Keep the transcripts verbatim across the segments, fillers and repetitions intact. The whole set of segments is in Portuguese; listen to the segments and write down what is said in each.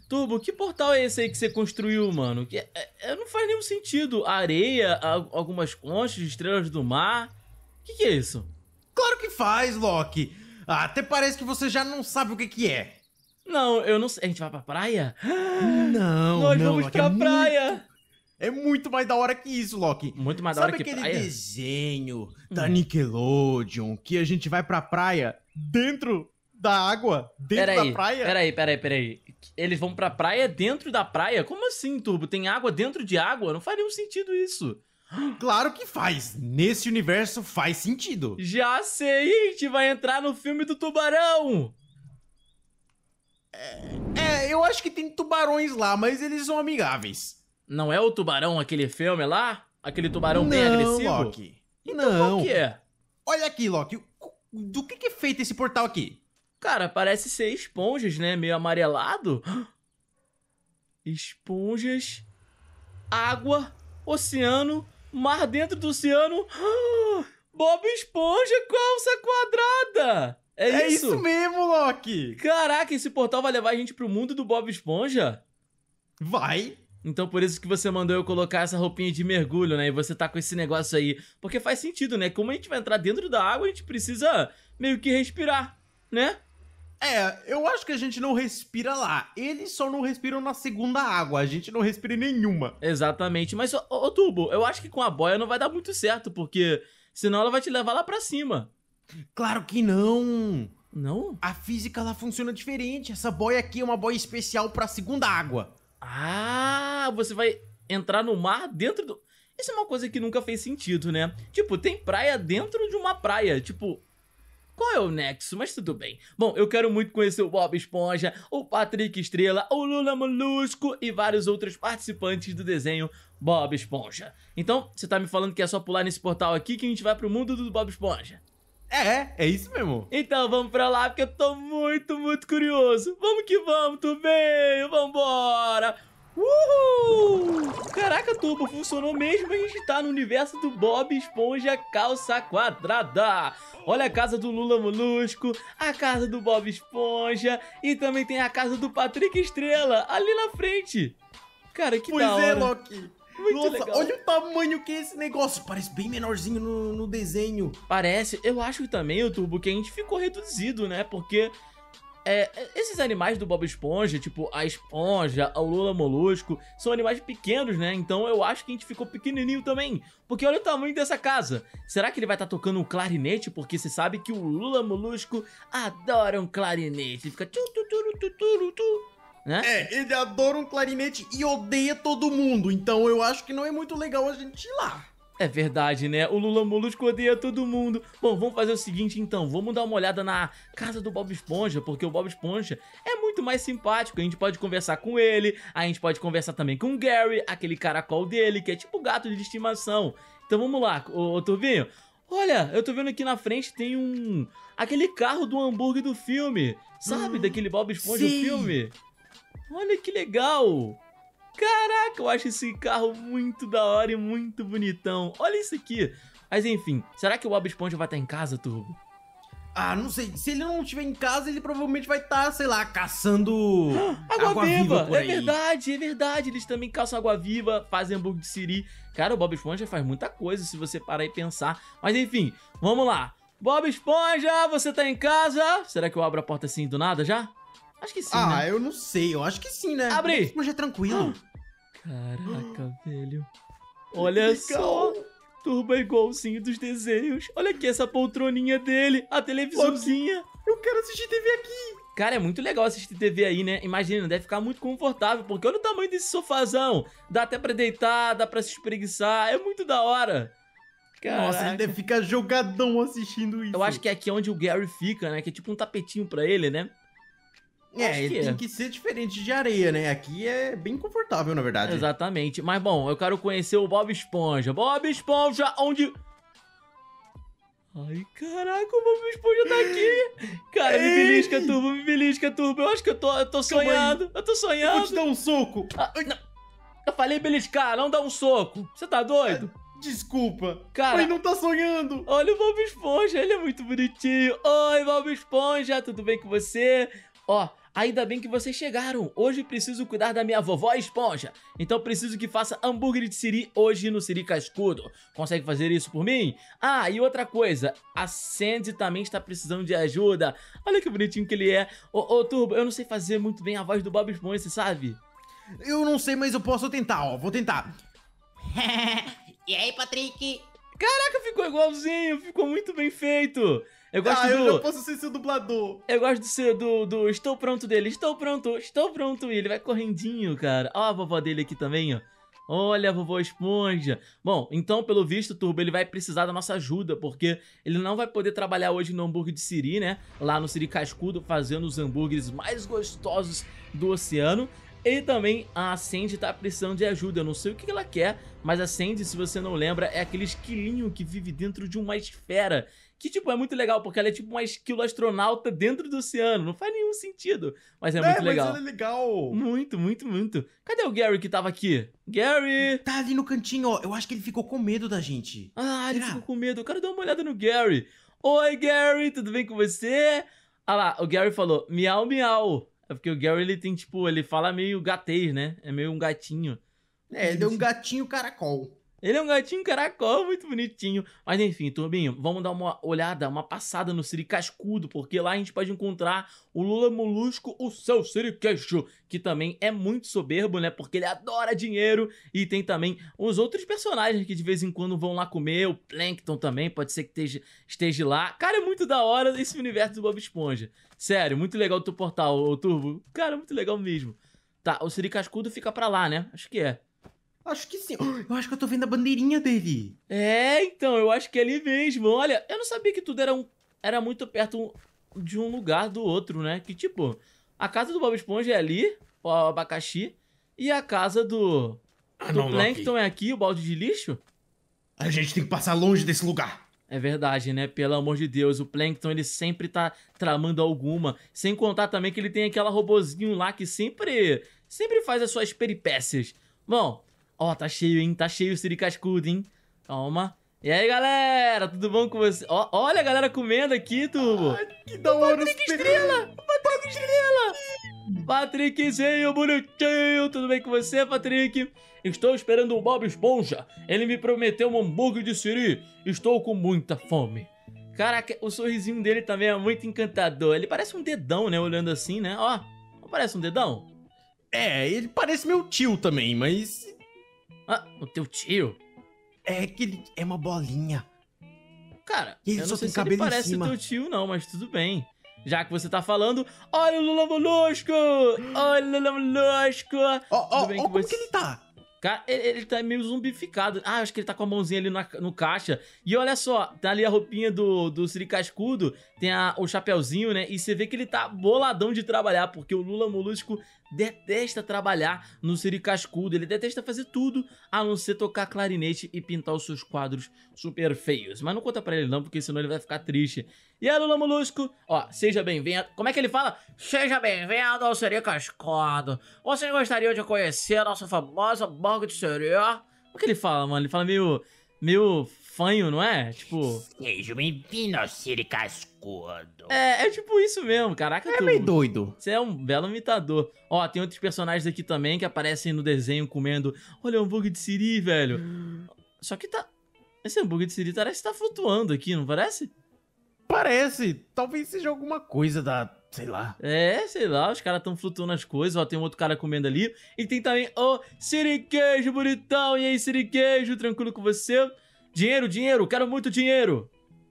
Turbo, que portal é esse aí que você construiu, mano? Que é, é, não faz nenhum sentido. Areia, a- algumas conchas, estrelas do mar. O que, que é isso? Claro que faz, Loki. Ah, até parece que você já não sabe o que que é. Não, eu não sei. A gente vai pra praia? Não, Nós não, vamos Loki, pra é praia! Muito, é muito mais da hora que isso, Loki. Muito mais da Sabe hora que aquele praia? desenho da Hum. Nickelodeon que a gente vai pra praia dentro da água? Dentro Peraí, da praia? peraí, peraí, peraí. Eles vão pra praia dentro da praia? Como assim, Turbo? Tem água dentro de água? Não faz nenhum sentido isso. Claro que faz. Nesse universo faz sentido. Já sei, a gente vai entrar no filme do tubarão. É, eu acho que tem tubarões lá, mas eles são amigáveis. Não é o tubarão aquele filme lá? Aquele tubarão bem Não, agressivo? Loki. Então Não. qual que é? Olha aqui, Loki. Do que que é feito esse portal aqui? Cara, parece ser esponjas, né? Meio amarelado. Esponjas, água, oceano, mar dentro do oceano. Bob Esponja, calça quadrada! É, É isso? isso mesmo, Loki. Caraca, esse portal vai levar a gente pro mundo do Bob Esponja? Vai. Então por isso que você mandou eu colocar essa roupinha de mergulho, né? E você tá com esse negócio aí. Porque faz sentido, né? Como a gente vai entrar dentro da água, a gente precisa meio que respirar, né? É, eu acho que a gente não respira lá. Eles só não respiram na segunda água. A gente não respira em nenhuma. Exatamente. Mas, ô, ô Turbo, eu acho que com a boia não vai dar muito certo, porque senão ela vai te levar lá pra cima. Claro que não. Não? A física lá funciona diferente. Essa boia aqui é uma boia especial pra segunda água. Ah, você vai entrar no mar dentro do... Isso é uma coisa que nunca fez sentido, né? Tipo, tem praia dentro de uma praia. Tipo, qual é o nexo? Mas tudo bem. Bom, eu quero muito conhecer o Bob Esponja, o Patrick Estrela, o Lula Molusco e vários outros participantes do desenho Bob Esponja. Então, você tá me falando que é só pular nesse portal aqui que a gente vai pro mundo do Bob Esponja? É, é isso mesmo. Então vamos pra lá, porque eu tô muito, muito curioso. Vamos que vamos, Tubinho, vambora! Uhul! Caraca, Turbo, funcionou mesmo. A gente tá no universo do Bob Esponja Calça Quadrada. Olha a casa do Lula Molusco, a casa do Bob Esponja e também tem a casa do Patrick Estrela ali na frente. Cara, que Pois da hora. é, Loki. Muito Nossa, legal. olha o tamanho que é esse negócio. Parece bem menorzinho no, no desenho. Parece, eu acho também, o Turbo, que a gente ficou reduzido, né? Porque é, esses animais do Bob Esponja, tipo a esponja, o Lula Molusco, são animais pequenos, né? Então eu acho que a gente ficou pequenininho também. Porque olha o tamanho dessa casa. Será que ele vai estar tocando um clarinete? Porque você sabe que o Lula Molusco adora um clarinete. Ele fica... Tu, tu, tu, tu, tu, tu, né? É, ele adora um clarinete e odeia todo mundo. Então eu acho que não é muito legal a gente ir lá. É verdade, né? O Lula Molusco odeia todo mundo. Bom, vamos fazer o seguinte então. Vamos dar uma olhada na casa do Bob Esponja, porque o Bob Esponja é muito mais simpático. A gente pode conversar com ele, a gente pode conversar também com o Gary, aquele caracol dele, que é tipo gato de estimação. Então vamos lá, ô, ô Turvinho. Olha, eu tô vendo aqui na frente tem um... aquele carro do hambúrguer do filme. Sabe, daquele Bob Esponja do Sim. filme? Olha que legal. Caraca, eu acho esse carro muito da hora e muito bonitão. Olha isso aqui. Mas enfim, será que o Bob Esponja vai estar em casa, Turbo? Ah, não sei. Se ele não estiver em casa, ele provavelmente vai estar, sei lá, caçando Água, viva! por É aí. verdade, é verdade. Eles também caçam água viva, fazem hambúrguer de siri. Cara, o Bob Esponja faz muita coisa se você parar e pensar. Mas enfim, vamos lá. Bob Esponja, você tá em casa? Será que eu abro a porta assim do nada já? Acho que sim, Ah, né? eu não sei. Eu acho que sim, né? Abre! Mas é tranquilo. Caraca, velho. Olha só. Turbo é igualzinho dos desenhos. Olha aqui essa poltroninha dele, a televisãozinha. Eu quero assistir T V aqui. Cara, é muito legal assistir T V aí, né? Imagina, deve ficar muito confortável, porque olha o tamanho desse sofazão. Dá até pra deitar, dá pra se espreguiçar, é muito da hora. Nossa, Caraca. ele deve ficar jogadão assistindo isso. Eu acho que é aqui onde o Gary fica, né? Que é tipo um tapetinho pra ele, né? É, acho ele que tem é. que ser diferente de areia, né? Aqui é bem confortável, na verdade. Exatamente. Mas bom, eu quero conhecer o Bob Esponja. Bob Esponja, onde... Ai, caraca, o Bob Esponja tá aqui. Cara, me Ei! belisca, Turbo, me belisca, Turbo. Eu acho que eu tô, eu tô sonhando. Eu tô Eu vou sonhando. te dar um soco. Ah, não. Eu falei beliscar, não dar um soco. Você tá doido? Desculpa. Cara- Mas não tá sonhando. Olha o Bob Esponja, ele é muito bonitinho. Oi, Bob Esponja, tudo bem com você? Ó, Ainda bem que vocês chegaram. Hoje preciso cuidar da minha vovó esponja. Então preciso que faça hambúrguer de siri hoje no Siri Cascudo. Consegue fazer isso por mim? Ah, e outra coisa. A Sandy também está precisando de ajuda. Olha que bonitinho que ele é. Ô, ô Turbo, eu não sei fazer muito bem a voz do Bob Esponja, você sabe? Eu não sei, mas eu posso tentar, ó. Vou tentar. E aí, Patrick? Caraca, ficou igualzinho. Ficou muito bem feito. Eu gosto ah, do... eu já posso ser seu dublador. Eu gosto do, seu, do, do estou pronto dele. Estou pronto, estou pronto. E ele vai correndinho, cara. Ó a vovó dele aqui também, ó. Olha a vovó esponja. Bom, então, pelo visto, Turbo, ele vai precisar da nossa ajuda, porque ele não vai poder trabalhar hoje no hambúrguer de siri, né? Lá no Siri Cascudo, fazendo os hambúrgueres mais gostosos do oceano. E também a Sandy tá precisando de ajuda. Eu não sei o que ela quer, mas a Sandy, se você não lembra, é aquele esquilinho que vive dentro de uma esfera. Que, tipo, é muito legal, porque ela é tipo uma esquilo astronauta dentro do oceano. Não faz nenhum sentido, mas é, é muito legal. Mas ela é legal. Muito, muito, muito. Cadê o Gary que tava aqui? Gary! Tá ali no cantinho, ó. Eu acho que ele ficou com medo da gente. Ah, ele Será? ficou com medo. Eu quero dar uma olhada no Gary. Oi, Gary, tudo bem com você? Ah lá, o Gary falou miau, miau. É porque o Gary, ele tem, tipo, ele fala meio gatês, né? É meio um gatinho. É, ele é um gatinho caracol. Ele é um gatinho caracol, muito bonitinho. Mas enfim, Turbinho, vamos dar uma olhada, uma passada no Siri Cascudo, porque lá a gente pode encontrar o Lula Molusco, o seu Siricast, que também é muito soberbo, né? Porque ele adora dinheiro. E tem também os outros personagens que de vez em quando vão lá comer. O Plankton também, pode ser que esteja, esteja lá. Cara, é muito da hora esse universo do Bob Esponja. Sério, muito legal o teu portal, o Turbo. Cara, muito legal mesmo. Tá, o Siri Cascudo fica pra lá, né? Acho que é. Acho que sim. Eu acho que eu tô vendo a bandeirinha dele. É, então, eu acho que é ali mesmo. Olha, eu não sabia que tudo era, um, era muito perto de um lugar do outro, né? Que tipo, a casa do Bob Esponja é ali, o abacaxi, e a casa do, Ah, do não, Plankton Loki. é aqui, o balde de lixo. A gente tem que passar longe desse lugar. É verdade, né? Pelo amor de Deus, o Plankton, ele sempre tá tramando alguma. Sem contar também que ele tem aquela robozinho lá que sempre, sempre faz as suas peripécias. Bom... Ó, oh, tá cheio, hein? Tá cheio o Siri Cascudo, hein? Calma. E aí, galera? Tudo bom com você? Ó, oh, olha a galera comendo aqui, Turbo. Ai, que da hora. Patrick Estrela! Patrick Estrela! Patrickzinho bonitinho! Tudo bem com você, Patrick? Estou esperando o Bob Esponja. Ele me prometeu um hambúrguer de siri. Estou com muita fome. Caraca, o sorrisinho dele também é muito encantador. Ele parece um dedão, né? Olhando assim, né? Ó, não parece um dedão? É, ele parece meu tio também, mas... Ah, o teu tio? É que ele é uma bolinha. Cara, Ele eu só não sei tem se ele cabelo em parece cima. teu tio não, mas tudo bem. Já que você tá falando, olha o Lula Molusco! Olha o Lula Molusco! Ó, ó, Tudo bem ó que como você- que ele tá. Cara, ele, ele tá meio zumbificado. Ah, acho que ele tá com a mãozinha ali na- no caixa. E olha só, tá ali a roupinha do, do Siri Cascudo, tem a- o chapéuzinho, né? E você vê que ele tá boladão de trabalhar, porque o Lula Molusco detesta trabalhar no Siri Cascudo. Ele detesta fazer tudo, a não ser tocar clarinete e pintar os seus quadros super feios. Mas não conta pra ele não, porque senão ele vai ficar triste. E aí, Lula Molusco? Ó, seja bem-vindo. Como é que ele fala? Seja bem-vindo ao Siri Cascudo. Vocês gostariam de conhecer a nossa famosa hambúrguer de siri? O que ele fala, mano? Ele fala meio... meio fanho, não é? Tipo... Seja bem-vindo ao Siri Cascudo. É, é tipo isso mesmo. Caraca, É tu... meio doido. Você é um belo imitador. Ó, tem outros personagens aqui também que aparecem no desenho comendo... Olha o hambúrguer de siri, velho. Só que tá... Esse hambúrguer de siri parece que tá flutuando aqui, não parece? Parece. Talvez seja alguma coisa da... Sei lá. É, sei lá, os caras tão flutuando as coisas. Ó, tem um outro cara comendo ali. E tem também o Siriqueijo bonitão. E aí, Siriqueijo, tranquilo com você? Dinheiro, dinheiro, quero muito dinheiro.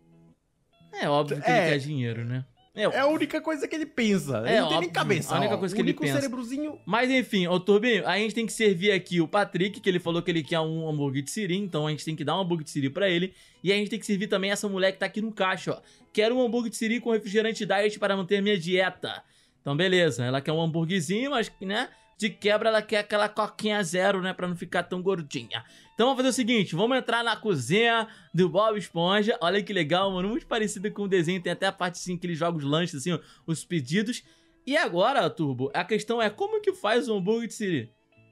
É óbvio que É. ele quer dinheiro, né? É, É a única coisa que ele pensa. É ele não tem nem óbvio, cabeça. a única ó. coisa O que ele único pensa. cerebrozinho... Mas enfim, ô Turbinho, a gente tem que servir aqui o Patrick, que ele falou que ele quer um hambúrguer de siri, então a gente tem que dar um hambúrguer de siri pra ele. E a gente tem que servir também essa mulher que tá aqui no caixa, ó. Quero um hambúrguer de siri com refrigerante diet para manter minha dieta. Então beleza, ela quer um hambúrguerzinho, mas, né, de quebra ela quer aquela coquinha zero, né, pra não ficar tão gordinha. Então vamos fazer o seguinte, vamos entrar na cozinha do Bob Esponja. Olha que legal, mano, muito parecido com o desenho. Tem até a parte assim que ele joga os lanches, assim, ó, os pedidos. E agora, Turbo, a questão é como que faz o hambúrguer de siri?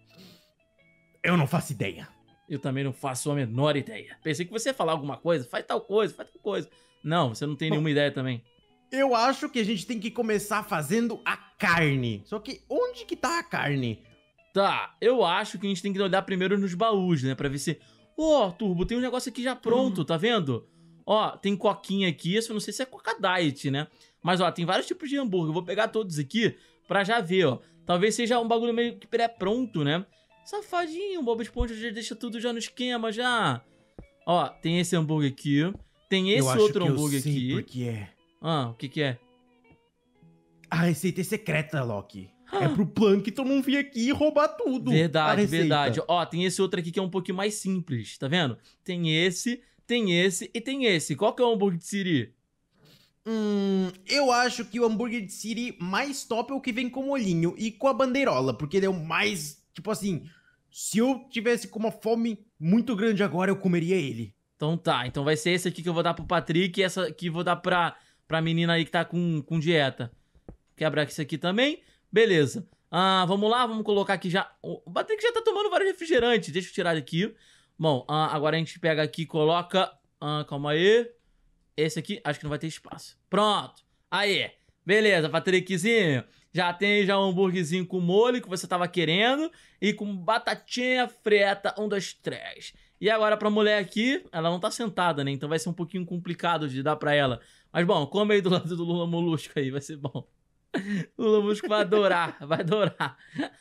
Eu não faço ideia. Eu também não faço a menor ideia. Pensei que você ia falar alguma coisa, faz tal coisa, faz tal coisa. Não, você não tem nenhuma ideia também. Eu acho que a gente tem que começar fazendo a carne. Só que onde que tá a carne? Tá, eu acho que a gente tem que olhar primeiro nos baús, né? Pra ver se... Ó, oh, Turbo, tem um negócio aqui já pronto, hum. tá vendo? Ó, tem coquinha aqui, isso eu não sei se é Coca Diet, né? Mas, ó, tem vários tipos de hambúrguer. Eu vou pegar todos aqui pra já ver, ó. Talvez seja um bagulho meio que pré-pronto, né? Safadinho, o Bob Esponja já deixa tudo já no esquema, já. Ó, tem esse hambúrguer aqui. Tem esse eu acho outro que hambúrguer eu sei aqui. Por que é? Ah, o que que é? A receita é secreta, Loki. É pro Plankton não vir aqui e roubar tudo. Verdade, verdade. Ó, tem esse outro aqui que é um pouquinho mais simples, tá vendo? Tem esse, tem esse e tem esse. Qual que é o hambúrguer de Siri? Hum, eu acho que o hambúrguer de Siri mais top é o que vem com molhinho e com a bandeirola, porque ele é o mais, tipo assim, se eu tivesse com uma fome muito grande agora, eu comeria ele. Então tá, então vai ser esse aqui que eu vou dar pro Patrick e essa aqui eu vou dar pra, pra menina aí que tá com, com dieta. Quebra isso aqui também. Beleza. Ah, vamos lá, vamos colocar aqui já... O Patrick já tá tomando vários refrigerantes, deixa eu tirar daqui. Bom, ah, agora a gente pega aqui e coloca... Ah, calma aí... Esse aqui, acho que não vai ter espaço. Pronto. Aí. Beleza, Patrickzinho. Já tem já um hambúrguerzinho com molho que você tava querendo. E com batatinha freta. Um, dois, três. E agora pra mulher aqui, ela não tá sentada, né? Então vai ser um pouquinho complicado de dar pra ela. Mas bom, come aí do lado do Lula Molusco aí, vai ser bom. O Lula Molusco vai adorar, vai adorar.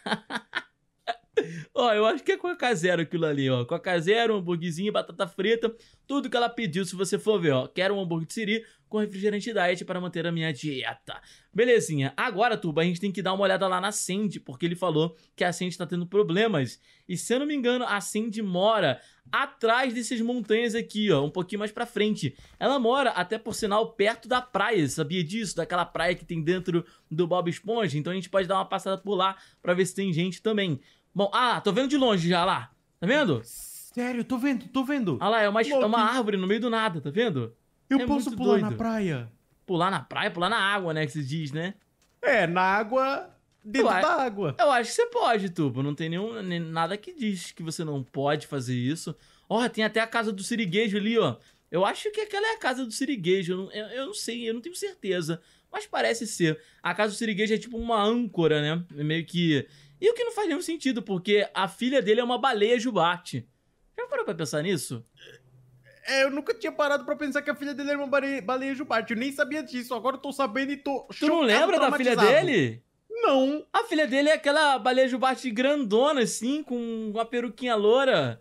Ó, eu acho que é Coca Zero aquilo ali, ó. Coca Zero, um hambúrguerzinho, batata frita. Tudo que ela pediu, se você for ver, ó. Quero um hambúrguer de Siri com refrigerante diet para manter a minha dieta. Belezinha. Agora, Turbo, a gente tem que dar uma olhada lá na Sandy, porque ele falou que a Sandy tá tendo problemas. E se eu não me engano, a Sandy mora atrás dessas montanhas aqui, ó. Um pouquinho mais pra frente. Ela mora, até por sinal, perto da praia. Sabia disso? Daquela praia que tem dentro do Bob Esponja. Então a gente pode dar uma passada por lá pra ver se tem gente também. Bom, ah, tô vendo de longe já lá. Tá vendo? Sério, tô vendo, tô vendo. Ah lá, é uma, é uma árvore no meio do nada, tá vendo? Eu é posso pular doido. na praia. Pular na praia? Pular na água, né, que se diz, né? É, na água, dentro eu, da água. Eu acho que você pode, Turbo. Não tem nenhum, nem, nada que diz que você não pode fazer isso. Ó, tem até a casa do siriguejo ali, ó. Eu acho que aquela é a casa do siriguejo. Eu não, eu, eu não sei, eu não tenho certeza. Mas parece ser. A casa do siriguejo é tipo uma âncora, né? É meio que... E o que não faz nenhum sentido, porque a filha dele é uma baleia jubarte. Já parou pra pensar nisso? É, eu nunca tinha parado pra pensar que a filha dele era uma baleia, baleia jubarte. Eu nem sabia disso. Agora eu tô sabendo e tô Tu não lembra da filha dele? Não. A filha dele é aquela baleia jubarte grandona, assim, com uma peruquinha loura.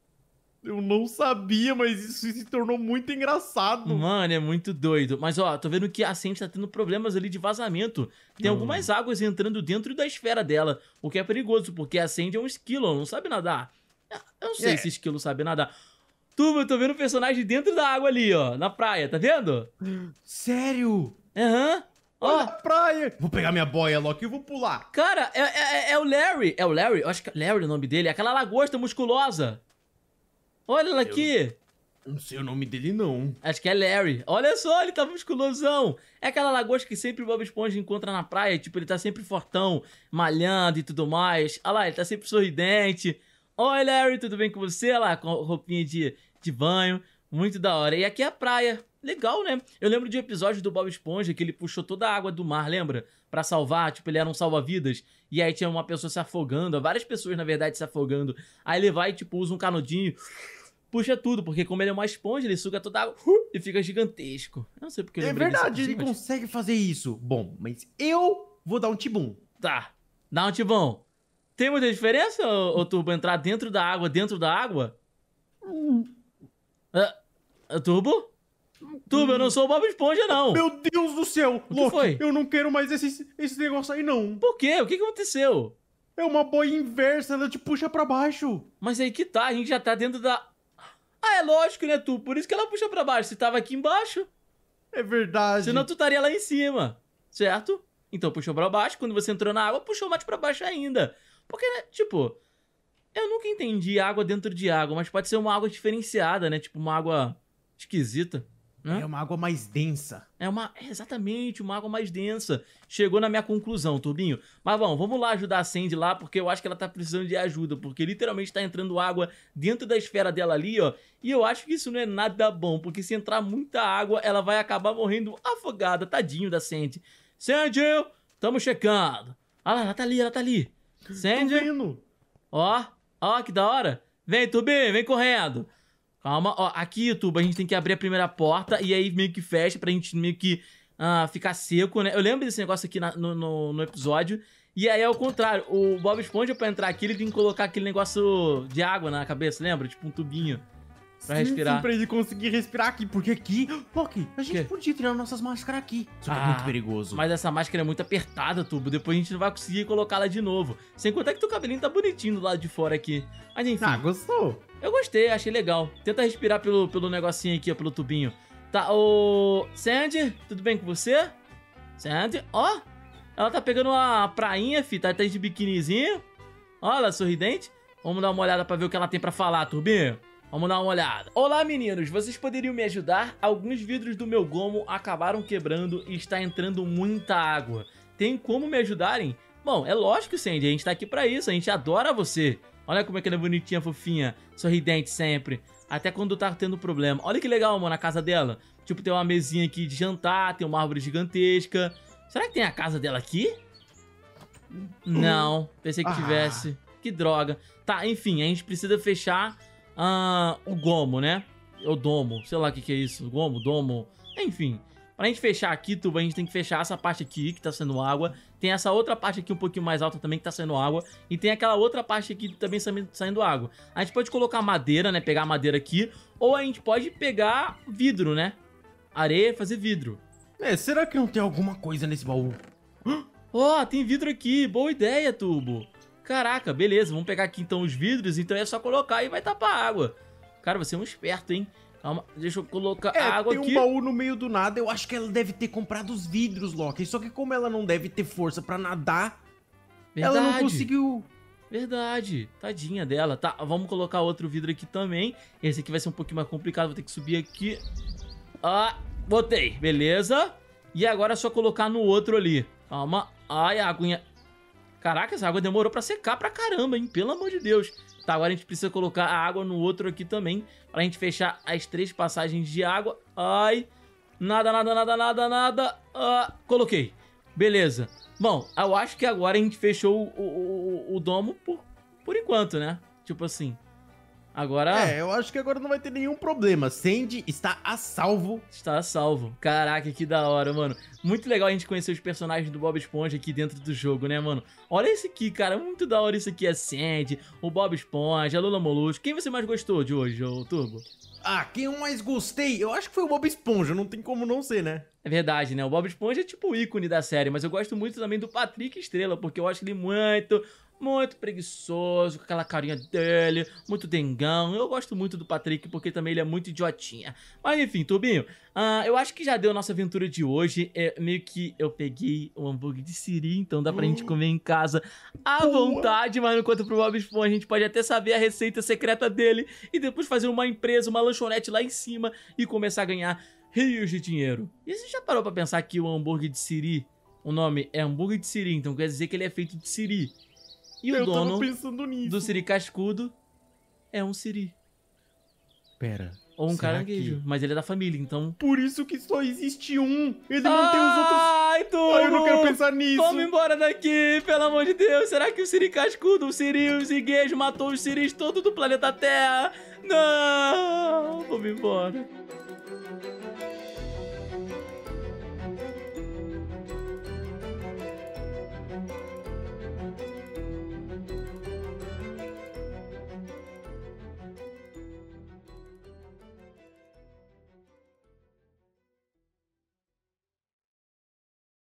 Eu não sabia, mas isso se tornou muito engraçado. Mano, é muito doido. Mas, ó, tô vendo que a Sandy tá tendo problemas ali de vazamento. Tem hum. algumas águas entrando dentro da esfera dela, o que é perigoso, porque a Sandy é um esquilo, não sabe nadar. Eu não sei é. se esquilo sabe nadar. Turbo, eu tô vendo o personagem dentro da água ali, ó, na praia, tá vendo? Sério? Aham. Uhum. Olha a praia. Vou pegar minha boia, Loki, e vou pular. Cara, é, é, é o Larry. É o Larry? Eu acho que é Larry o nome dele. É aquela lagosta musculosa. Olha ela aqui. Eu não sei o nome dele, não. Acho que é Larry. Olha só, ele tá musculosão. É aquela lagosta que sempre o Bob Esponja encontra na praia. Tipo, ele tá sempre fortão, malhando e tudo mais. Olha lá, ele tá sempre sorridente. Oi, Larry, tudo bem com você? Olha lá, com roupinha de, de banho. Muito da hora. E aqui é a praia. Legal, né? Eu lembro de um episódio do Bob Esponja que ele puxou toda a água do mar, lembra? Pra salvar, tipo, ele era um salva-vidas. E aí tinha uma pessoa se afogando, várias pessoas, na verdade, se afogando. Aí ele vai, tipo, usa um canudinho, puxa tudo, porque como ele é uma esponja, ele suga toda a água e fica gigantesco. Eu não sei porque eu É verdade, ele mas... consegue fazer isso. Bom, mas eu vou dar um tibum. Tá, dá um tibum. Tem muita diferença, ô, ô Turbo, entrar dentro da água, dentro da água? Hum. Uh, uh, Turbo? Turbo, eu não sou o Bob Esponja, não. Meu Deus do céu. O que Loki, foi? Eu não quero mais esse, esse negócio aí, não. Por quê? O que, que aconteceu? É uma boia inversa, ela te puxa pra baixo. Mas aí que tá, a gente já tá dentro da... Ah, é lógico, né, tu? Por isso que ela puxa pra baixo. Você tava aqui embaixo. É verdade. Senão tu estaria lá em cima, certo? Então puxou pra baixo, quando você entrou na água, puxou mais pra baixo ainda. Porque, né, tipo... Eu nunca entendi água dentro de água, mas pode ser uma água diferenciada, né? Tipo, uma água esquisita. Né? É uma água mais densa. É uma... É exatamente, uma água mais densa. Chegou na minha conclusão, Turbinho. Mas bom, vamos lá ajudar a Sandy lá, porque eu acho que ela tá precisando de ajuda, porque literalmente tá entrando água dentro da esfera dela ali, ó. E eu acho que isso não é nada bom, porque se entrar muita água, ela vai acabar morrendo afogada. Tadinho da Sandy. Sandy, Tamo checando. Olha lá, ela tá ali, ela tá ali. Tô Sandy. vendo. Ó, ó, que da hora. Vem, Tubinho, vem correndo. Calma, ó, aqui, Tuba, a gente tem que abrir a primeira porta e aí meio que fecha pra gente meio que uh, ficar seco, né? Eu lembro desse negócio aqui na, no, no, no episódio. E aí é o contrário, o Bob Esponja pra entrar aqui, ele tem que colocar aquele negócio de água na cabeça, lembra? Tipo um tubinho pra sim, respirar. Sim, pra ele conseguir respirar aqui, porque aqui... Loki, a gente Quê? podia tirar nossas máscaras aqui. Só que Ah, é muito perigoso. Mas essa máscara é muito apertada, Tubo. Depois a gente não vai conseguir colocá-la de novo. Sem contar que teu cabelinho tá bonitinho do lado de fora aqui. Mas enfim. Ah, gostou? Eu gostei, achei legal. Tenta respirar pelo, pelo negocinho aqui, ó, pelo tubinho. Tá, ô... Sandy, tudo bem com você? Sandy, ó. Ela tá pegando uma prainha, fi. Tá, tá de biquinizinho. Ó, ela sorridente. Vamos dar uma olhada pra ver o que ela tem pra falar, Tubinho. Vamos dar uma olhada. Olá, meninos. Vocês poderiam me ajudar? Alguns vidros do meu gomo acabaram quebrando e está entrando muita água. Tem como me ajudarem? Bom, é lógico, Sandy. A gente tá aqui pra isso. A gente adora você. Olha como é que ela é bonitinha, fofinha. Sorridente sempre. Até quando tá tendo problema. Olha que legal, mano, a casa dela. Tipo, tem uma mesinha aqui de jantar. Tem uma árvore gigantesca. Será que tem a casa dela aqui? Não. Pensei que Ah. tivesse. Que droga. Tá, enfim. A gente precisa fechar... Ah, o gomo, né? O domo, sei lá o que que é isso. Gomo, domo, enfim. Pra gente fechar aqui, Tuba, a gente tem que fechar essa parte aqui que tá sendo água. Tem essa outra parte aqui um pouquinho mais alta também que tá saindo água. E tem aquela outra parte aqui também saindo água. A gente pode colocar madeira, né? Pegar madeira aqui. Ou a gente pode pegar vidro, né? Areia e fazer vidro. É, será que não tem alguma coisa nesse baú? Ó, oh, tem vidro aqui. Boa ideia, Tubo. Caraca, beleza, vamos pegar aqui então os vidros, então é só colocar e vai tapar a água. Cara, você é um esperto, hein? Calma, deixa eu colocar É, a água tem aqui. um baú no meio do nada, eu acho que ela deve ter comprado os vidros, Loki. Só que como ela não deve ter força pra nadar, Verdade. ela não conseguiu... Verdade, tadinha dela. Tá, vamos colocar outro vidro aqui também. Esse aqui vai ser um pouquinho mais complicado, vou ter que subir aqui. Ah, botei, beleza. E agora é só colocar no outro ali. Calma, ai, a aguinha... Caraca, essa água demorou pra secar pra caramba, hein? Pelo amor de Deus. Tá, agora a gente precisa colocar a água no outro aqui também, pra gente fechar as três passagens de água. Ai, nada, nada, nada, nada, nada. Ah, coloquei. Beleza. Bom, eu acho que agora a gente fechou o, o, o, o domo por, por enquanto, né? Tipo assim. Agora... É, eu acho que agora não vai ter nenhum problema. Sandy está a salvo. Está salvo. Caraca, que da hora, mano. Muito legal a gente conhecer os personagens do Bob Esponja aqui dentro do jogo, né, mano? Olha esse aqui, cara. Muito da hora isso aqui. É Sandy, o Bob Esponja, a Lula Molusco. Quem você mais gostou de hoje, ô Turbo? Ah, quem eu mais gostei? Eu acho que foi o Bob Esponja. Não tem como não ser, né? É verdade, né? O Bob Esponja é tipo o ícone da série. Mas eu gosto muito também do Patrick Estrela, porque eu acho ele muito... muito preguiçoso, com aquela carinha dele, muito dengão. Eu gosto muito do Patrick porque também ele é muito idiotinha. Mas enfim, Tubinho, uh, eu acho que já deu a nossa aventura de hoje. É, meio que eu peguei o hambúrguer de siri, então dá pra gente comer em casa à vontade. Mas não conta pro Bob Esponja, a gente pode até saber a receita secreta dele e depois fazer uma empresa, uma lanchonete lá em cima e começar a ganhar rios de dinheiro. E você já parou pra pensar que o hambúrguer de siri, o nome é hambúrguer de siri, então quer dizer que ele é feito de siri. E o eu dono tava pensando nisso. do siri cascudo é um siri. Pera. Ou um será caranguejo. que- Mas ele é da família, então... Por isso que só existe um. Ele não tem os outros... Ai, Turbo! Ai, eu não quero pensar nisso. Vamos embora daqui, pelo amor de Deus. Será que o siri cascudo, o siri, o ziguejo matou os siris todos do planeta Terra? Não! Vamos embora.